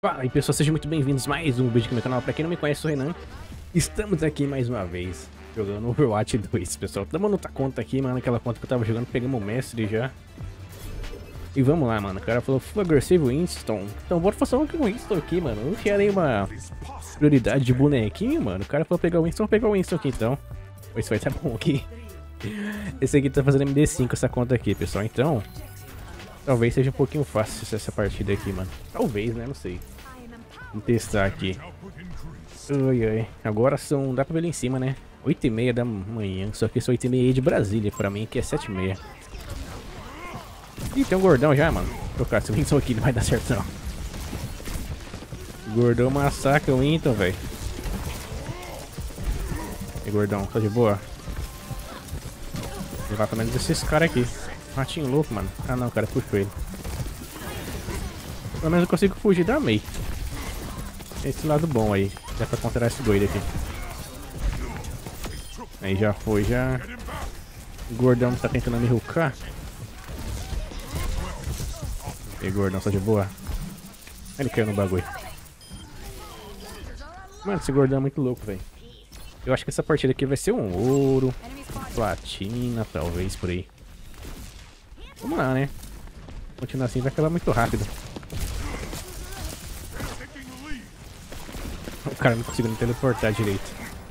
Fala aí pessoal, sejam muito bem-vindos a mais um vídeo aqui no meu canal. Pra quem não me conhece, sou o Renan. Estamos aqui mais uma vez jogando Overwatch 2, pessoal. Tamo noutra conta aqui, mano, aquela conta que eu tava jogando, pegamos o mestre já. E vamos lá, mano, o cara falou full agressivo Winston. Então bora fazer um Winston aqui, mano. Não tinha nenhuma prioridade de bonequinho, mano. O cara falou pegar o Winston, vou pegar o Winston aqui então. Isso vai estar bom aqui. Esse aqui tá fazendo MD5 essa conta aqui, pessoal, então talvez seja um pouquinho fácil essa partida aqui, mano. Talvez, né? Não sei. Vamos testar aqui. Ai, ai. Agora são... dá pra ver ali em cima, né? 8h30 da manhã. Só que são 8h30 de Brasília. Pra mim aqui é 7h30. Ih, tem um gordão já, mano. Vou trocar esse Winston aqui, não vai dar certo não. O gordão massacra o Winston, velho. E gordão, tá de boa? Vou levar pelo menos esses caras aqui. Ratinho louco, mano. Ah não, cara, puxou ele. Pelo menos eu consigo fugir da Mei. Esse lado bom aí. Dá pra controlar esse doido aqui. Aí já foi, já. O gordão tá tentando me hoocar. E gordão, tá de boa? Ele caiu no bagulho. Mano, esse gordão é muito louco, velho. Eu acho que essa partida aqui vai ser um ouro, platina, talvez por aí. Vamos lá, né? Continuar assim vai acabar muito rápido. O cara não conseguiu me teleportar direito.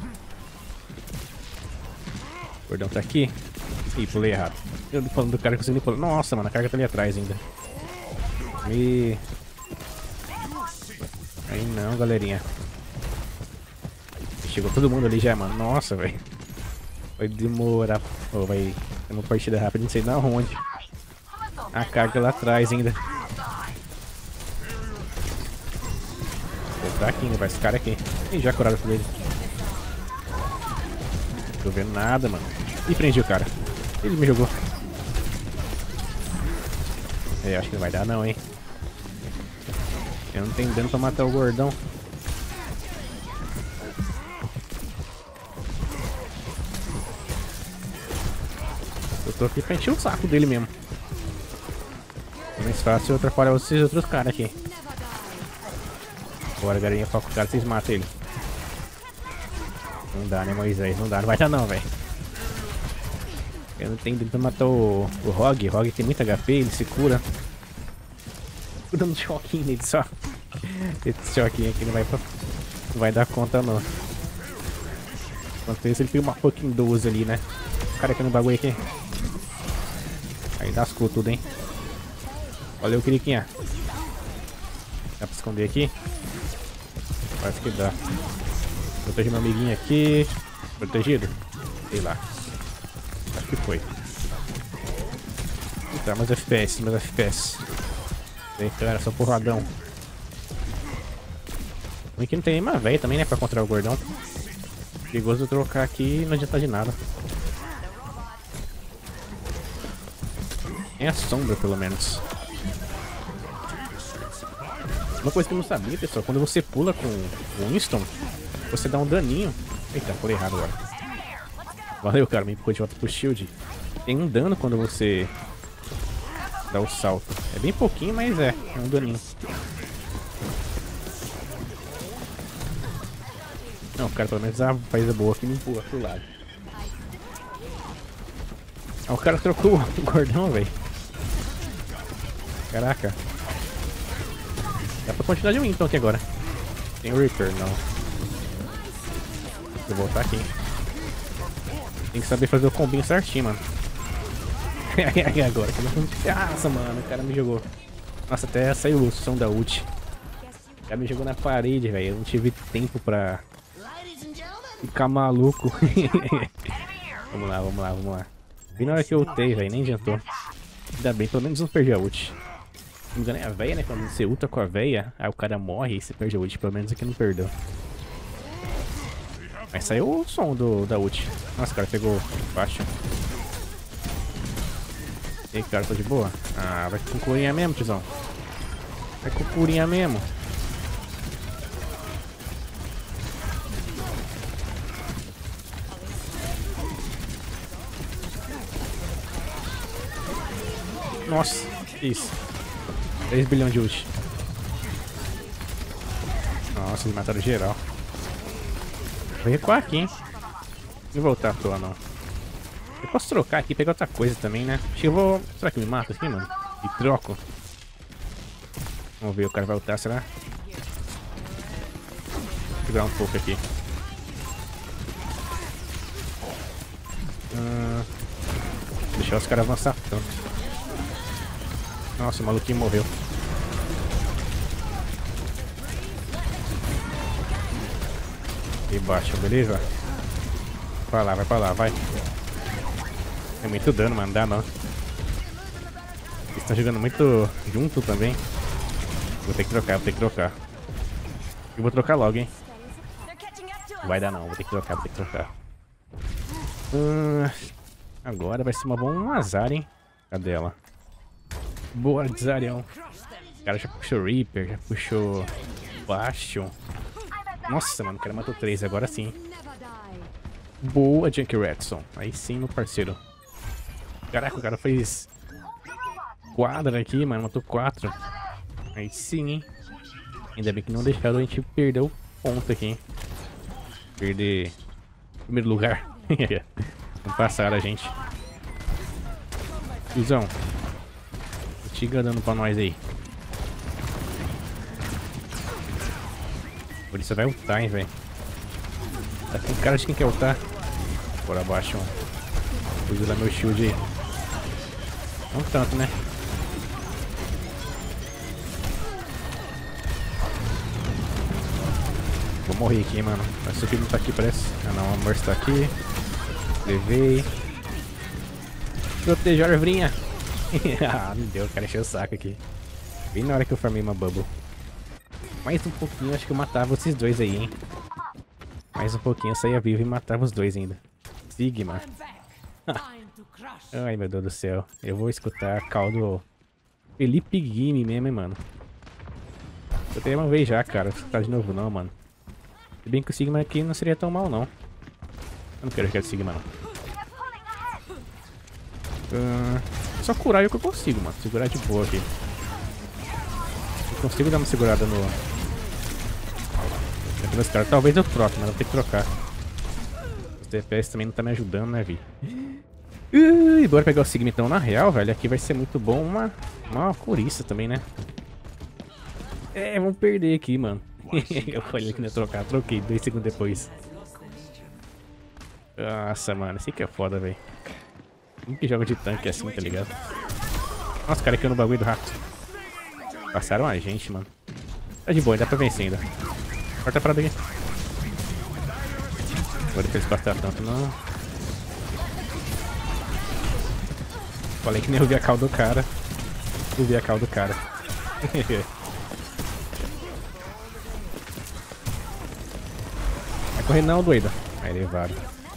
O gordão tá aqui. Ih, pulei errado. Eu tô falando do cara conseguindo pular. Nossa, mano, a carga tá ali atrás ainda. E... aí não, galerinha. Chegou todo mundo ali já, mano. Nossa, velho. Vai demorar. Oh, vai ter uma partida rápida, não sei da onde. A carga lá atrás ainda. Tá aqui, vai esse cara aqui. Ih, já curaram por ele. Tô vendo nada, mano. Ih, prendi o cara. Ele me jogou. É, acho que não vai dar não, hein. Eu não tenho dano pra matar o gordão. Eu tô aqui pra encher o saco dele mesmo. É mais fácil eu atrapalhar esses outros caras aqui. Bora, galerinha, foca o cara, vocês matam ele. Não dá, né, Moisés? Não dá, não vai dar não, velho. Eu não tenho dano pra matar o Rogue. O Rogue tem muito HP, ele se cura. Tô dando choquinho nele só. Esse choquinho aqui não vai dar conta não. Enquanto isso ele tem uma fucking 12 ali, né? O cara aqui no bagulho aqui. Aí lascou tudo, hein? Valeu, Quiriquinha. Dá pra esconder aqui? Parece que dá. Protege meu amiguinho aqui. Protegido? Sei lá. Acho que foi. Tá, mais FPS, mais FPS. Vem, cara, só porradão. Aqui não tem nenhuma velha também, né? Pra controlar o gordão. Perigoso eu trocar aqui, não adianta de nada. Tem a sombra, pelo menos. Uma coisa que eu não sabia, pessoal, quando você pula com o Winston, você dá um daninho. Eita, pulei errado agora. Valeu, cara, me empurrou de volta pro shield. Tem um dano quando você dá o salto. É bem pouquinho, mas é um daninho. Não, cara, pelo menos a faz boa que me empurra pro lado. Ah, o cara trocou o gordão, velho. Caraca. Dá pra continuar de mim então aqui agora. Tem o Reaper, não. Vou voltar aqui. Tem que saber fazer o combinho certinho, mano. Agora. Nossa, mano, o cara me jogou. Nossa, até saiu o som da ult. O cara me jogou na parede, velho. Eu não tive tempo pra ficar maluco. Vamos lá, vamos lá, vamos lá. Vi na hora que eu ultei, velho. Nem adiantou. Ainda bem, pelo menos não perdi a ult. Se não me engano é a véia, né? Quando você ulta com a véia, aí o cara morre e você perde a ult. Pelo menos aqui não perdeu. Mas saiu o som da ult. Nossa, o cara pegou baixo. E aí, cara, tô de boa? Ah, vai com curinha mesmo, tiozão. Vai com curinha mesmo. Nossa, que isso. 3 bilhões de ult. Nossa, eles mataram geral. Vou recuar aqui, hein? Não vou voltar à toa, não. Eu posso trocar aqui e pegar outra coisa também, né? Acho que eu vou... Será que me mata aqui, mano? E troco. Vamos ver, o cara vai ultar, será? Vou segurar um pouco aqui. Deixar os caras avançar tanto. Nossa, o maluquinho morreu. E baixa, beleza? Vai lá, vai pra lá, vai. É muito dano, mano, dá não. Eles estão jogando muito junto também. Vou ter que trocar, vou ter que trocar. Eu vou trocar logo, hein. Não vai dar não, vou ter que trocar, vou ter que trocar. Agora vai ser uma boa azar, hein. Cadê ela? Boa, Zarião. O cara já puxou Reaper, já puxou Bastion. Nossa, mano, o cara matou 3, agora sim. Boa, Junkie Redson. Aí sim, meu parceiro. Caraca, o cara fez quadra aqui, mano. Matou 4. Aí sim, hein. Ainda bem que não deixaram a gente perder o ponto aqui, hein. Perder primeiro lugar. Não passaram a gente. Cusão. Tiga dando pra nós aí. Por isso vai ultar, hein, velho. Tá com cara de quem quer ultar. Bora abaixo, mano. Vou usar meu shield aí. Não tanto, né? Vou morrer aqui, mano. Esse aqui não tá aqui, parece. Ah não, a Mercy tá aqui. Levei. Proteja a arvrinha. Ah, não deu, o cara encheu o saco aqui. Bem na hora que eu farmei uma bubble. Mais um pouquinho, acho que eu matava esses dois aí, hein. Mais um pouquinho, eu saía vivo e matava os dois ainda. Sigma. Ai, meu Deus do céu. Eu vou escutar a call do Felipe Guime mesmo, hein, mano. Eu tenho uma vez já, cara. Não escutar de novo não, mano. Se bem que o Sigma aqui não seria tão mal, não. Eu não quero jogar de Sigma, não. Só curar é o que eu consigo, mano. Segurar de boa aqui. Eu consigo dar uma segurada no... Meus caras. Talvez eu troque, mas eu vou ter que trocar. Os DPS também não tá me ajudando, né, vi? Bora pegar o Sigma então. Na real, velho, aqui vai ser muito bom uma curiça também, né? É, vamos perder aqui, mano. Eu falei que não ia trocar, troquei 2 segundos depois. Nossa, mano, esse aqui é foda, velho. Como que joga de tanque assim, tá ligado? Nossa, o cara caiu no bagulho do rato. Passaram a gente, mano. Tá de boa, dá pra vencer ainda. Corta a parada aqui. Vou deixar eles passar tanto, não. Falei que nem eu vi a cal do cara. Eu vi a cal do cara. Vai correr não, doida. Vai levar.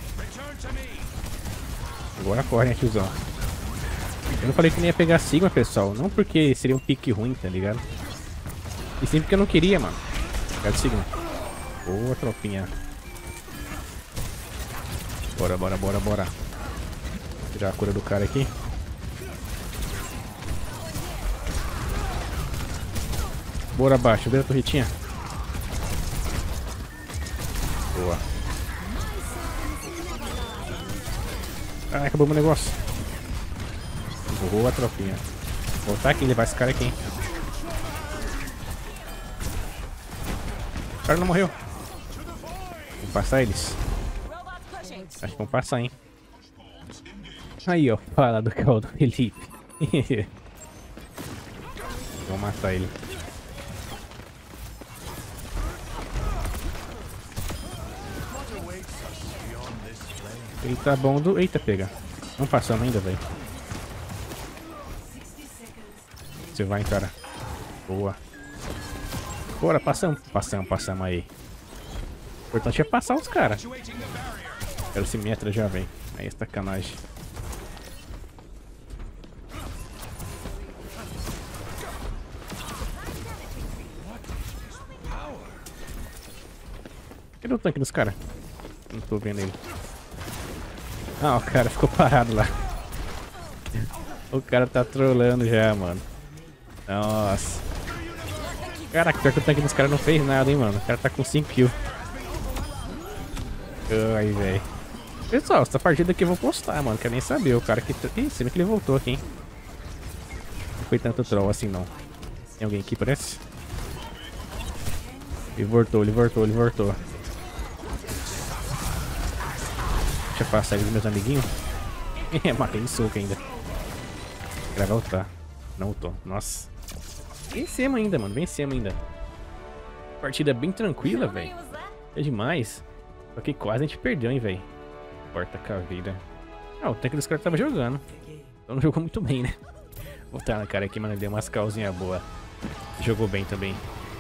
Agora corre, né, tiozão. Eu não falei que nem ia pegar Sigma, pessoal. Não porque seria um pique ruim, tá ligado? E sim porque eu não queria, mano. Pegar de Sigma. Boa, tropinha. Bora, bora, bora, bora. Tirar a cura do cara aqui. Bora abaixo, vê a torretinha. Boa. Ah, acabou meu negócio. Boa, tropinha. Vou voltar aqui, levar esse cara aqui, hein. O cara não morreu. Vamos passar eles. Acho que vamos passar, hein. Aí, ó. Fala do carro do Felipe. Vou matar ele. Ele tá bom do... Eita, pega. Não passamos ainda, velho. Você vai, cara. Boa. Bora, passamos. Passamos aí. O importante é passar os caras. Quero esse metra já, vem. Aí, sacanagem. Cadê o tanque dos caras? Não tô vendo ele. Ah, o cara ficou parado lá. O cara tá trolando já, mano. Nossa. Caraca, pior que o tanque dos caras não fez nada, hein, mano. O cara tá com 5 kills. Ai, velho. Pessoal, essa partida aqui eu vou postar, mano. Quero nem saber. O cara que... Ih, você vê que ele voltou aqui, hein. Não foi tanto troll assim, não. Tem alguém aqui, parece? Ele voltou, ele voltou, ele voltou. Deixa eu passar aí dos meus amiguinhos. Matei de soco ainda. Ele vai voltar. Não voltou. Nossa. Vencemos ainda, mano. Vencemos ainda. Partida bem tranquila, velho. É demais. Só que quase a gente perdeu, hein, velho. Porta caveira. Ah, o tanque dos caras tava jogando. Então não jogou muito bem, né? Vou botar na cara aqui, mano. Ele deu umas calzinhas boas. Jogou bem também.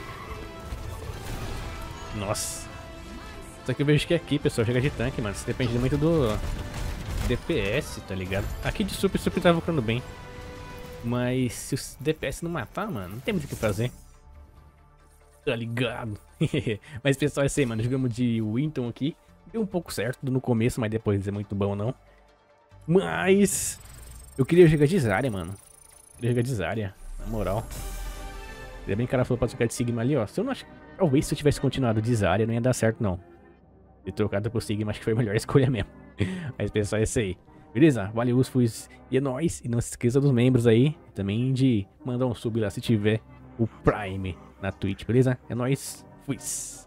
Nossa. Só que eu vejo que aqui, pessoal, chega de tanque, mano. Isso depende muito do DPS, tá ligado? Aqui de super tava ficando bem. Mas se o DPS não matar, mano, não tem muito o que fazer. Tá ligado? Mas pessoal, é isso aí, mano. Jogamos de Winton aqui. Deu um pouco certo no começo, mas depois é muito bom, não. Mas eu queria jogar de Zarya, mano. Queria jogar de Zarya, na moral. Ainda bem que o cara falou pra jogar de Sigma ali, ó. Se eu não acho... Talvez se eu tivesse continuado de Zarya não ia dar certo, não. Ter trocado pro Sigma, acho que foi a melhor escolha mesmo. Mas pessoal, é isso aí. Beleza? Valeu, fui. E é nóis. E não se esqueça dos membros aí. Também de mandar um sub lá se tiver o Prime na Twitch, beleza? É nóis. Fui.